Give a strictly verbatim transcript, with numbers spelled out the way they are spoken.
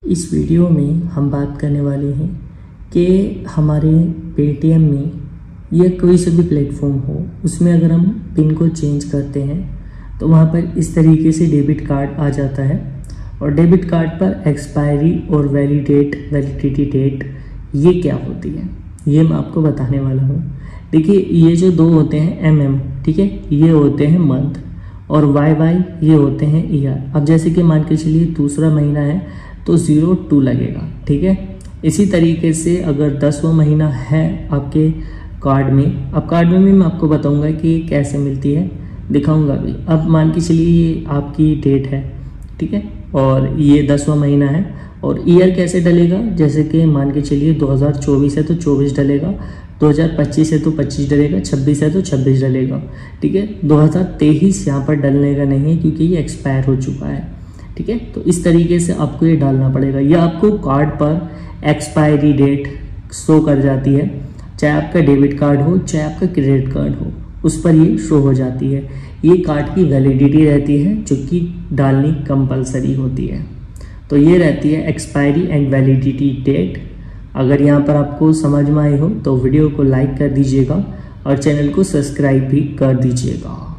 इस वीडियो में हम बात करने वाले हैं कि हमारे पेटीएम में या कोई सा भी प्लेटफॉर्म हो उसमें अगर हम पिन को चेंज करते हैं तो वहाँ पर इस तरीके से डेबिट कार्ड आ जाता है और डेबिट कार्ड पर एक्सपायरी और वैलिडेट वैलिडिटी डेट ये क्या होती है ये मैं आपको बताने वाला हूँ। देखिए ये जो दो होते हैं एम एम ठीक है, ये होते हैं मंथ और वाई वाई ये होते हैं ईयर। अब जैसे कि मान के चलिए दूसरा महीना है तो ज़ीरो टू लगेगा ठीक है। इसी तरीके से अगर दसवां महीना है आपके कार्ड में, अब कार्ड में भी मैं आपको बताऊंगा कि कैसे मिलती है, दिखाऊंगा भी। अब मान के चलिए ये आपकी डेट है ठीक है और ये दसवां महीना है और ईयर कैसे डलेगा, जैसे कि मान के चलिए दो हज़ार चौबीस है तो चौबीस डलेगा, दो हज़ार पच्चीस है तो पच्चीस डलेगा, छब्बीस है तो छब्बीस डलेगा ठीक है। दो हज़ार तेईस यहाँ पर डलने का नहीं है क्योंकि ये एक्सपायर हो चुका है ठीक है। तो इस तरीके से आपको ये डालना पड़ेगा। यह आपको कार्ड पर एक्सपायरी डेट शो कर जाती है, चाहे आपका डेबिट कार्ड हो चाहे आपका क्रेडिट कार्ड हो, उस पर ये शो हो जाती है। ये कार्ड की वैलिडिटी रहती है जो कि डालनी कंपलसरी होती है। तो ये रहती है एक्सपायरी एंड वैलिडिटी डेट। अगर यहाँ पर आपको समझ में आई हो तो वीडियो को लाइक कर दीजिएगा और चैनल को सब्सक्राइब भी कर दीजिएगा।